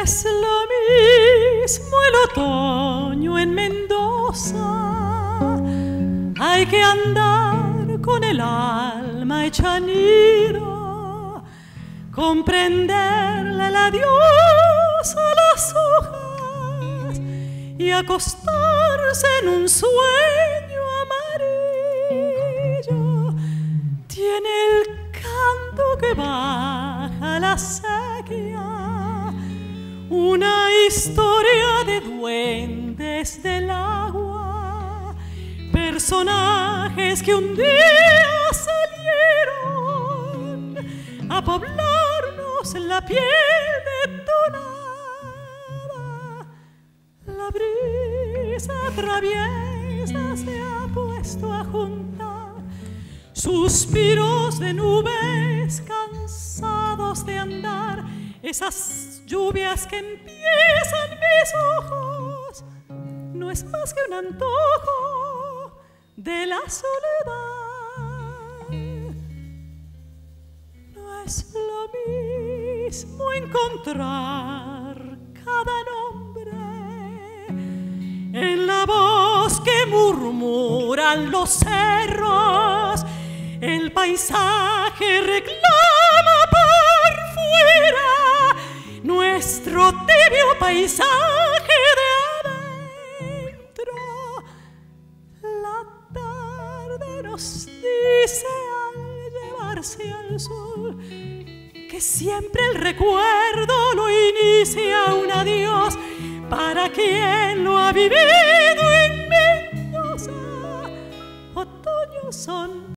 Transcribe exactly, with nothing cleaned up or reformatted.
es lo mismo el otoño en Mendoza. Hay que andar con el alma hecha nido, comprenderle la diosa las hojas y acostarse en un sueño amarillo. Tiene el canto que baja la sequía, una historia de duendes del agua, personajes que un día salieron a poblarnos la piel detonada. La brisa traviesa se ha puesto a juntar suspiros de nubes cansados de andar, esas lluvias que empiezan mis ojos. No es más que un antojo de la soledad. No es lo mismo encontrar cada nombre en la voz que murmuran los cerros. El paisaje reclama por fuera nuestro tibio paisaje de adentro. La tarde nos dice al llevarse al sol que siempre el recuerdo lo inicia un adiós para quien lo ha vivido en Mendoza. Otoños son